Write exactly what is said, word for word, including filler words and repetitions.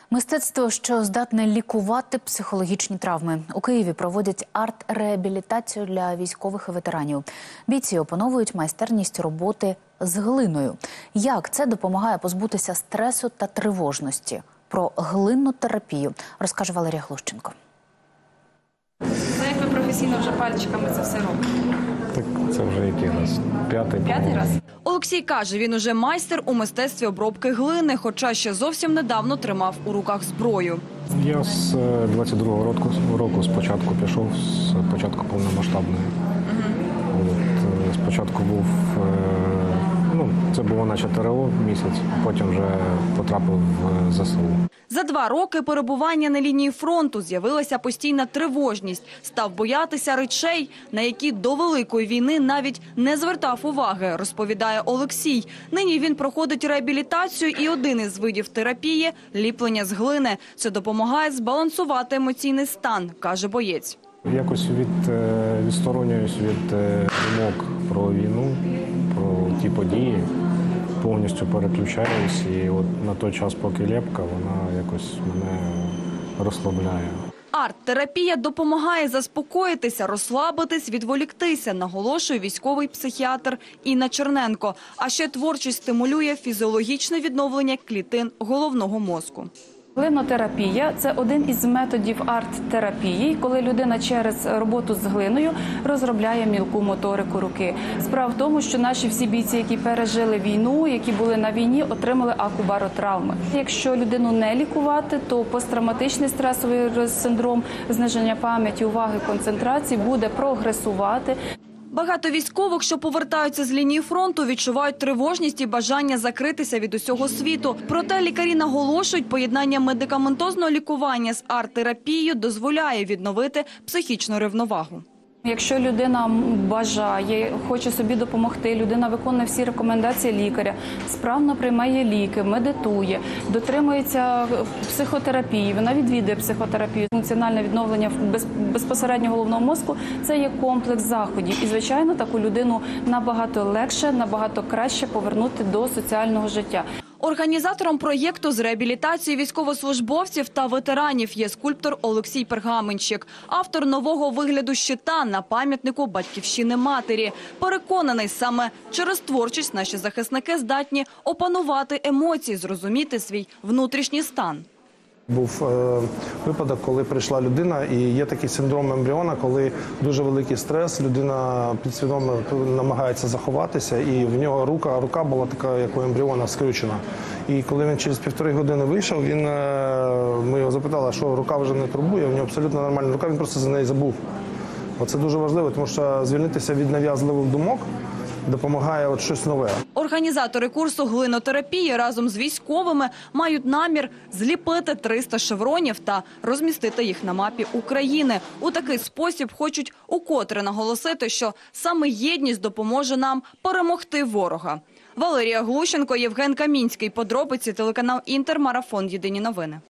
Мистецтво, що здатне лікувати психологічні травми. У Києві проводять арт-реабілітацію для військових і ветеранів. Бійці опановують майстерність роботи з глиною. Як це допомагає позбутися стресу та тривожності? Про глинну терапію розкаже Валерія Глущенко. Це як ви професійно вже пальчиками це все робите? Так це вже який раз? П'ятий. П'ятий раз? Олексій каже, він уже майстер у мистецтві обробки глини, хоча ще зовсім недавно тримав у руках зброю. Я з двадцять другого року, року спочатку пішов, з початку повномасштабної. Угу. От, спочатку був, ну, це було наче ТРО місяць, потім вже потрапив в ЗСУ. За два роки перебування на лінії фронту з'явилася постійна тривожність. Став боятися речей, на які до Великої війни навіть не звертав уваги, розповідає Олексій. Нині він проходить реабілітацію і один із видів терапії – ліплення з глини. Це допомагає збалансувати емоційний стан, каже боєць. Якось від, відсторонююсь від думок про війну, про ті події. Повністю переключаюсь, і от на той час, поки лепка, вона якось мене розслабляє. Арт-терапія допомагає заспокоїтися, розслабитись, відволіктися, наголошує військовий психіатр Інна Черненко. А ще творчість стимулює фізіологічне відновлення клітин головного мозку. Глинотерапія – це один із методів арт-терапії, коли людина через роботу з глиною розробляє мілку моторику руки. Справа в тому, що наші всі бійці, які пережили війну, які були на війні, отримали акубаротравми. Якщо людину не лікувати, то посттравматичний стресовий синдром, зниження пам'яті, уваги, концентрації буде прогресувати. Багато військових, що повертаються з лінії фронту, відчувають тривожність і бажання закритися від усього світу. Проте лікарі наголошують, поєднання медикаментозного лікування з арт-терапією дозволяє відновити психічну рівновагу. Якщо людина бажає, хоче собі допомогти, людина виконує всі рекомендації лікаря, справно приймає ліки, медитує, дотримується психотерапії, вона відвідує психотерапію. Функціональне відновлення безпосередньо головного мозку – це є комплекс заходів. І, звичайно, таку людину набагато легше, набагато краще повернути до соціального життя. Організатором проєкту з реабілітації військовослужбовців та ветеранів є скульптор Олексій Пергаменщик, автор нового вигляду щита на пам'ятнику Батьківщини матері. Переконаний, саме через творчість наші захисники здатні опанувати емоції, зрозуміти свій внутрішній стан. Був е, випадок, коли прийшла людина, і є такий синдром ембріона, коли дуже великий стрес, людина підсвідомо намагається заховатися, і в нього рука, рука була така, як у ембріона, скрючена. І коли він через півтори години вийшов, він, е, ми його запитали, що рука вже не турбує, в нього абсолютно нормальна рука, він просто за неї забув. Оце дуже важливо, тому що звільнитися від нав'язливих думок допомагає от щось нове. Організатори курсу глинотерапії разом з військовими мають намір зліпити триста шевронів та розмістити їх на мапі України. У такий спосіб хочуть укотре наголосити, що саме єдність допоможе нам перемогти ворога. Валерія Глущенко, Євген Камінський. Подробиці, телеканал Інтер, Марафон. Єдині новини.